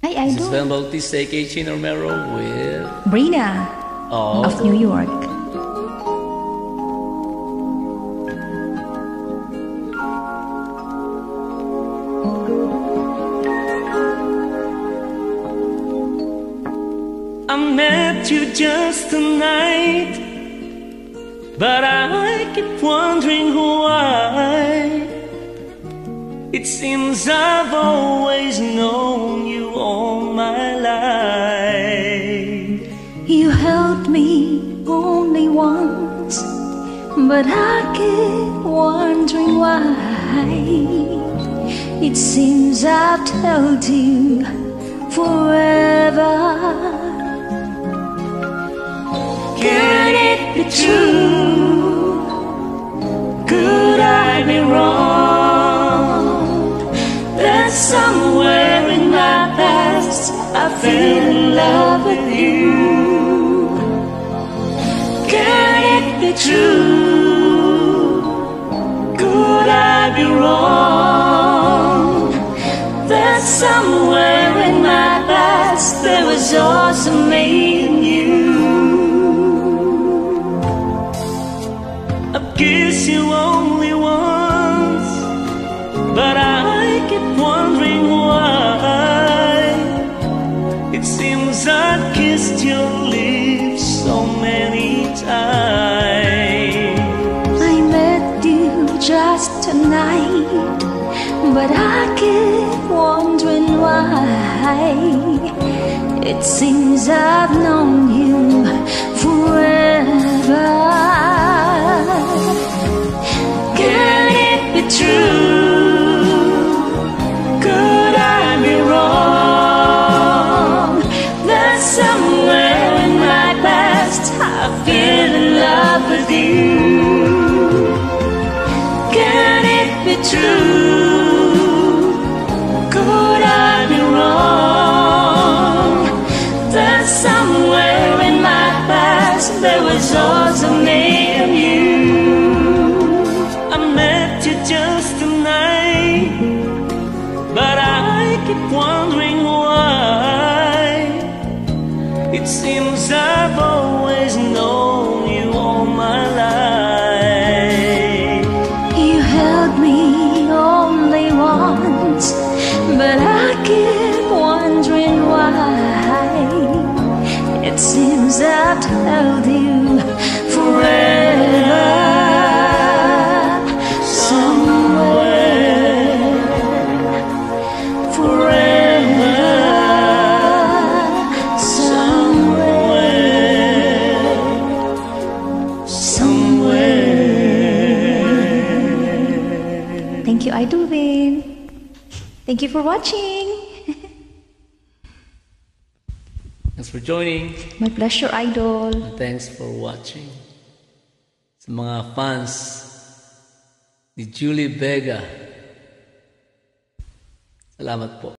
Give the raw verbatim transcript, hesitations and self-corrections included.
Hi, I This is do. Van Bautista, aka Chino Romero with Brina of, of New York. I met you just tonight, but I keep wondering why. It seems I've always known you all my life. You helped me only once, but I keep wondering why. It seems I've told you forever. Can it be true? Could I be wrong? That somewhere in my past I fell in love with you. Can it be true? Could I be wrong? That somewhere in my past there was also me and you. I've kissed you only once, but I keep wondering why. It seems I've kissed your lips so many times. I met you just tonight, but I keep wondering why. It seems I've known you forever. Can it be true? Could I be wrong? That somewhere in my past I fell in love with you. Can it be true? Could I be wrong? That somewhere in my past there was also me and you. Just tonight, but I keep wondering why. It seems I've always known you all my life. You held me only once, but I keep wondering why. It seems I've held you forever. Thank you, Iduvin. Thank you for watching. Thanks for joining. My pleasure, Idol. And thanks for watching. Sa mga fans ni Julie Vega, salamat po.